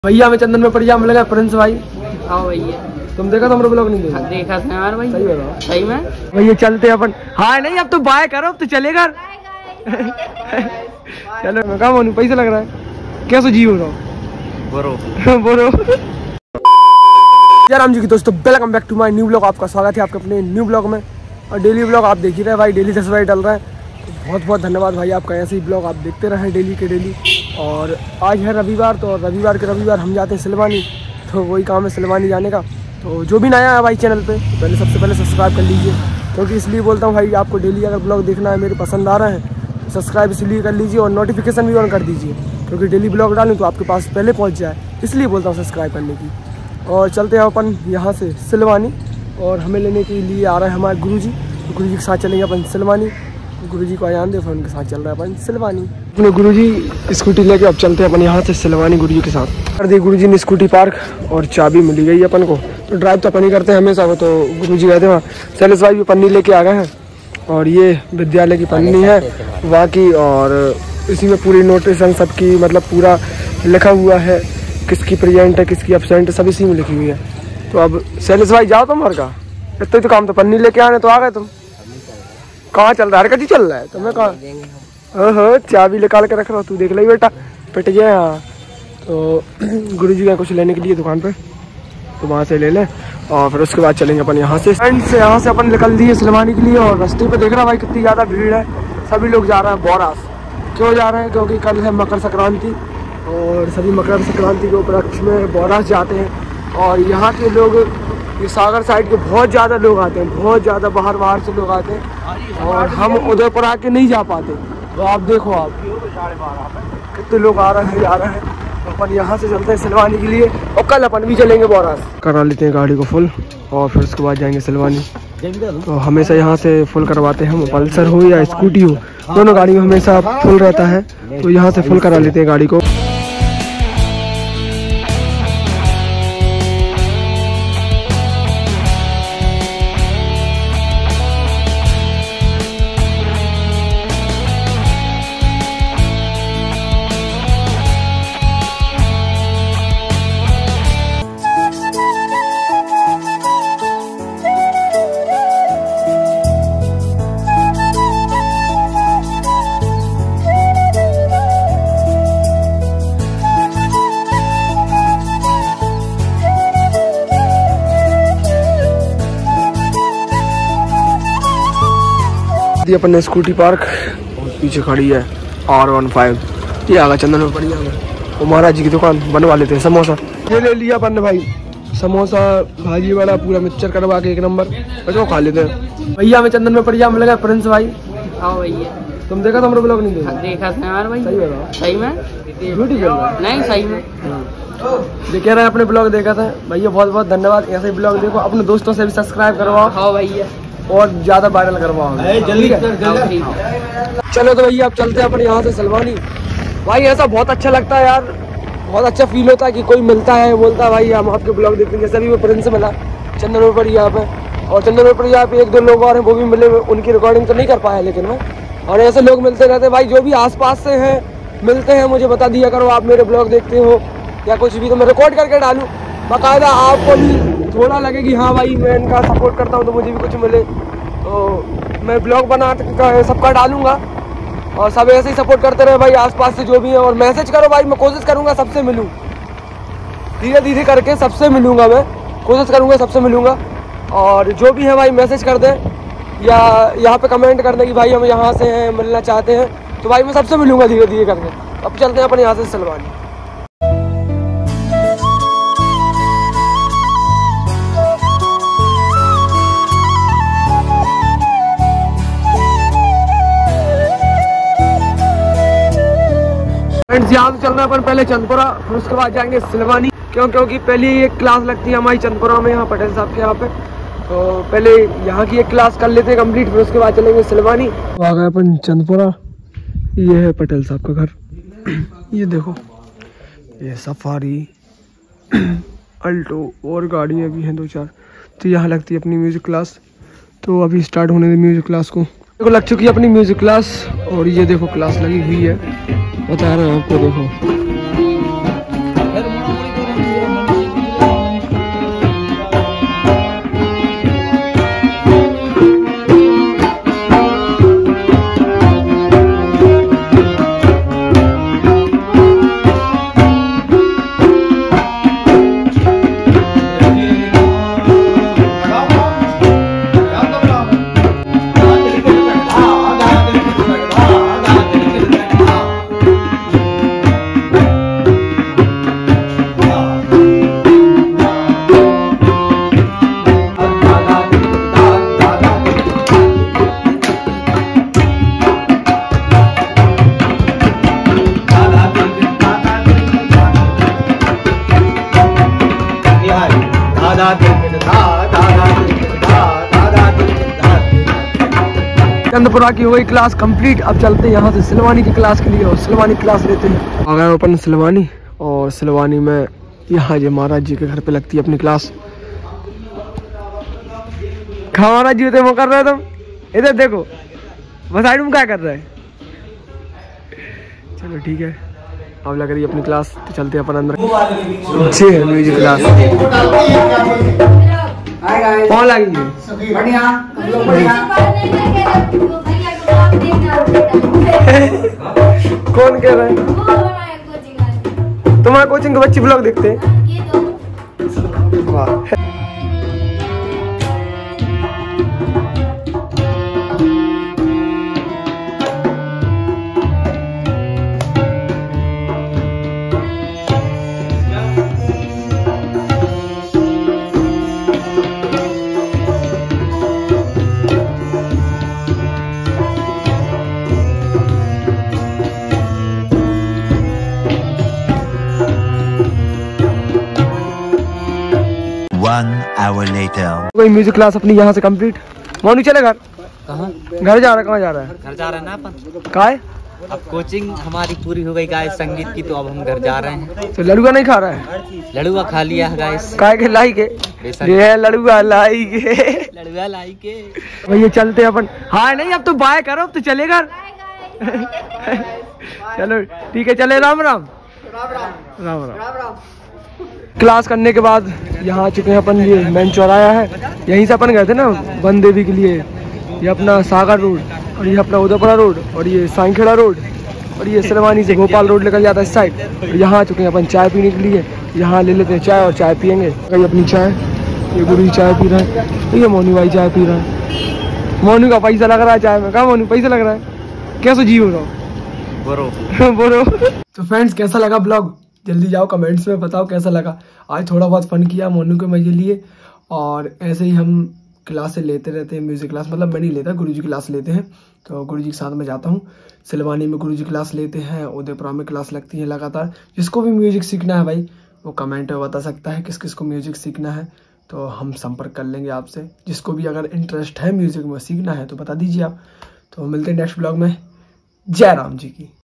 भैया हमें चंदन में पड़ लगा प्रिंस भाई। हाँ भैया, तुम देखा तो हमारा ब्लॉग नहीं देखा? देखा था यार भाई। सही बताओ। सही में भैया चलते अपन। हाँ नहीं अब तो बाय करो, अब तो चलेगा। चलो मैं कहा मानू पैसा लग रहा है क्या? सो जी हो रहा बोरो बोरो। यार राम जी की दोस्तों, welcome back to my new blog. आपका स्वागत है आपके अपने न्यू ब्लॉग में। और डेली ब्लॉग आप देख ही रहे भाई, डेली 10 बजे डल रहा है। तो बहुत बहुत धन्यवाद भाई आपका, ऐसे ही ब्लॉग आप देखते रहें डेली के डेली। और आज है रविवार, तो रविवार के रविवार हम जाते हैं सिलवानी। तो वही काम है सिलवानी जाने का। तो जो भी नया है भाई चैनल पे, तो पहले सबसे पहले सब्सक्राइब कर लीजिए। क्योंकि इसलिए बोलता हूँ भाई, आपको डेली अगर ब्लॉग देखना है, मेरे पसंद आ रहे हैं, तो सब्सक्राइब इसलिए कर लीजिए और नोटिफिकेशन भी ऑन कर दीजिए। क्योंकि डेली ब्लॉग डालूँ तो आपके पास पहले पहुँच जाए, इसलिए बोलता हूँ सब्सक्राइब करने की। और चलते हैं अपन यहाँ से सिलवानी, और हमें लेने के लिए आ रहे हैं हमारे गुरुजी। तो गुरुजी के साथ चलेंगे अपन सिलवानी। गुरुजी को आयान दे, फिर उनके साथ चल रहा है अपन सिलवानी। अपने गुरुजी स्कूटी लेके अब चलते हैं अपन यहाँ से सिलवानी गुरुजी के साथ। कर दी गुरुजी ने स्कूटी पार्क, और चाबी मिली गई अपन को। तो ड्राइव तो अपन ही करते हैं हमेशा। वो तो गुरुजी गए थे वहाँ, शैलेश भाई भी पन्नी लेके आ गए हैं। और ये विद्यालय की पन्नी है वहाँ की, और इसी में पूरी नोटिशन सबकी मतलब पूरा लिखा हुआ है, किसकी प्रेजेंट है किसकी एब्सेंट है, सब इसी में लिखी हुई है। तो अब शैलेश भाई जाओ तुम घर का, इतना तो काम तो पन्नी लेके आने तो आ गए तुम। कहाँ चल रहा है? हरकत ही चल रहा है तुम्हें? कहाँ? हाँ चाबी निकाल के रख रहा हो, तू देख ली बेटा पिट गया। हाँ तो गुरुजी का कुछ लेने के लिए दुकान पे, तो वहाँ से ले लें और फिर उसके बाद चलेंगे अपन यहाँ से। फ्रेंड से यहाँ से अपन निकल दिए सिलवानी के लिए। और रास्ते पे देख रहा भाई कितनी ज़्यादा भीड़ है। सभी लोग जा रहे हैं बोरास। क्यों जा रहे हैं? क्योंकि कल है मकर संक्रांति, और सभी मकर संक्रांति के उपलक्ष्य में बोरास जाते हैं। और यहाँ के लोग, ये सागर साइड के बहुत ज़्यादा लोग आते हैं, बहुत ज़्यादा बाहर से लोग आते हैं। और हम उदयपुर आके नहीं जा पाते। तो आप देखो, आप कितने लोग आ रहे हैं जा रहे हैं। तो अपन यहाँ से चलते हैं सिलवानी के लिए, और कल अपन भी चलेंगे बोरास। करा लेते हैं गाड़ी को फुल, और फिर उसके बाद जाएंगे सिलवानी। तो हमेशा यहाँ से फुल करवाते हैं हम, पल्सर हो या स्कूटी हो, दोनों गाड़ी में हमेशा फुल रहता है। तो यहाँ से फुल करा लेते हैं गाड़ी को। अपन ने स्कूटी पार्क, और पीछे खड़ी है R15। ये आगा चंदन में पड़ी है। वो महाराज जी की दुकान बनवा लेते हैं। समोसा ये ले लिया अपन ने भाई, समोसा भाजी वाला पूरा मिक्सचर करवा के 1 नंबर, बस खा लेते हैं। भैया हमें चंदन में पड़ लगा प्रिंस भाई। हाँ भैया, तुम देखा तो हमारा ब्लॉग नहीं देखा? देखा था यार भाई। सही बताओ। सही में झूठी बोल रहा है? नहीं सही में। ये कह रहे हैं अपने ब्लॉग देखा था। भैया बहुत बहुत धन्यवाद। ऐसे ही ब्लॉग देखो, अपने दोस्तों से भी सब्सक्राइब करवाओ। हाँ भैया, और ज्यादा वायरल करवाओ जल्दी। चलो तो भैया अब चलते हैं अपन यहाँ से सिलवानी। भाई ऐसा बहुत अच्छा लगता है यार, बहुत अच्छा फील होता है कि कोई मिलता है, बोलता है भाई हम आपके ब्लॉग देखते हैं। जैसे अभी वो प्रिंस मिला चंदन में पड़ी यहाँ पे, और चंदन में पड़ी यहाँ पे 1-2 लोग और हैं, वो भी मिले। उनकी रिकॉर्डिंग तो नहीं कर पाया लेकिन मैं। और ऐसे लोग मिलते रहते हैं भाई, जो भी आसपास से हैं मिलते हैं, मुझे बता दिया करो आप मेरे ब्लॉग देखते हो या कुछ भी, तो मैं रिकॉर्ड करके डालूँ बाकायदा। आपको भी थोड़ा लगे कि हाँ भाई मैं इनका सपोर्ट करता हूँ, तो मुझे भी कुछ मिले। तो मैं ब्लॉग बना सबका डालूंगा, और सब ऐसे ही सपोर्ट करते रहे भाई आसपास से जो भी है। और मैसेज करो भाई, मैं कोशिश करूंगा सबसे मिलूं, धीरे धीरे करके सबसे मिलूंगा। मैं कोशिश करूंगा सबसे मिलूंगा। और जो भी है भाई मैसेज कर दें, या यहाँ पे कमेंट कर दें कि भाई हम यहाँ से हैं, मिलना चाहते हैं, तो भाई मैं सबसे मिलूंगा धीरे धीरे करके। अब चलते हैं अपन यहाँ से सिलवानी। यहाँ से चलना अपन पहले चंदपुरा, फिर उसके बाद जाएंगे सिलवानी। क्योंकि पहले एक क्लास लगती है हमारी चंदपुरा में, यहाँ पटेल साहब के यहाँ पे। तो पहले यहाँ की एक क्लास कर लेते हैं कंप्लीट, फिर उसके बाद चलेंगे सिलवानी। तो आ गए अपन चंदपुरा। ये है पटेल साहब का घर। ये देखो, ये सफारी अल्टो और गाड़ियाँ भी हैं 2-4। तो यहाँ लगती है अपनी म्यूजिक क्लास। तो अभी स्टार्ट होने दे म्यूजिक क्लास को। देखो लग चुकी है अपनी म्यूजिक क्लास, और ये देखो क्लास लगी हुई है, बता रहे हैं आपको। देखो चंदपुरा की हो गई क्लास कंप्लीट। अब चलते हैं यहाँ से सिलवानी की क्लास के लिए और सिलवानी क्लास लेते हैं। आ गए अपन सिलवानी, और सिलवानी में यहाँ जो महाराज जी के घर पे लगती है अपनी क्लास। महाराज जी होते वो कर रहे हो तुम, इधर देखो बस साइड में क्या कर रहे हैं। चलो ठीक है, अब लग रही है अपनी क्लास, तो चलते हैं अपन अंदर। अच्छी है म्यूजिक क्लास। कौन लगी है? कौन कह रहा है? तुम्हारे कोचिंग के बच्चे ब्लॉग देखते हैं? वाह। One hour later. कोई म्यूजिक क्लास अपनी यहाँ से कंप्लीट। मोनू चले घर? कहाँ घर जा रहा है? कहाँ जा रहा है? घर जा रहे हैं ना अपन। काय? अब कोचिंग हमारी पूरी हो गई गाइस संगीत की, तो अब हम घर जा रहे हैं। तो लड़ुआ नहीं खा रहा है? लड़ुआ खा लिया है गाइस। काय के लाई के? ये लड़ुआ लाई के। लड़ुआ लाई के। भैया चलते अपन। हाँ नहीं, अब तो बाय करो, अब तो चले घर। चलो ठीक है, चले। राम राम। राम राम। क्लास करने के बाद यहाँ आ चुके हैं अपन। ये मेन चौराया है, यहीं से अपन गए थे ना वन देवी के लिए। ये अपना सागर रोड, और ये अपना उदयपुरा रोड, और ये साईखेड़ा रोड, और ये सिलवानी से भोपाल रोड निकल जाता है इस साइड। और यहाँ आ चुके हैं अपन चाय पीने के लिए। यहाँ ले लेते हैं चाय और चाय पियेंगे। कहीं अपनी चाय, ये गुरु चाय पी रहा है, ये मोनू भाई चाय पी रहा है। मोनू का पैसा लग रहा है चाय में। कहाँ मोनू पैसा लग रहा है? कैसे जी हो रहा हो? बोलो। तो फ्रेंड्स, कैसा लगा ब्लॉग? जल्दी जाओ कमेंट्स में बताओ कैसा लगा। आज थोड़ा बहुत फन किया मोनू के मजे लिए, और ऐसे ही हम क्लासेस लेते रहते हैं। म्यूजिक क्लास मतलब मैं नहीं लेता, गुरुजी क्लास लेते हैं, तो गुरुजी के साथ में जाता हूँ। सिलवानी में गुरुजी क्लास लेते हैं, उदयपुरा में क्लास लगती है लगातार। जिसको भी म्यूजिक सीखना है भाई, वो कमेंट में बता सकता है किस किस को म्यूजिक सीखना है, तो हम संपर्क कर लेंगे आपसे। जिसको भी अगर इंटरेस्ट है म्यूजिक में सीखना है तो बता दीजिए आप। तो मिलते हैं नेक्स्ट ब्लॉग में। जय राम जी की।